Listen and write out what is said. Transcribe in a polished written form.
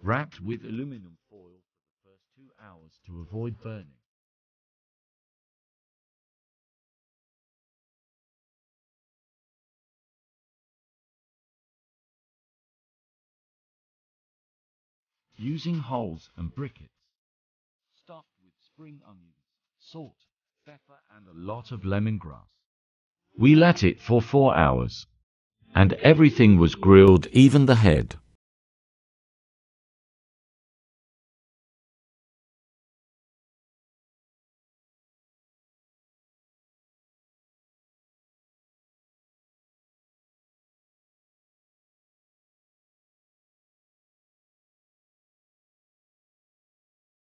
wrapped with aluminum foil for the first 2 hours to avoid burning. Using hulls and briquettes, stuffed with spring onions, salt, pepper and a lot of lemongrass. We let it for 4 hours, and everything was grilled, even the head.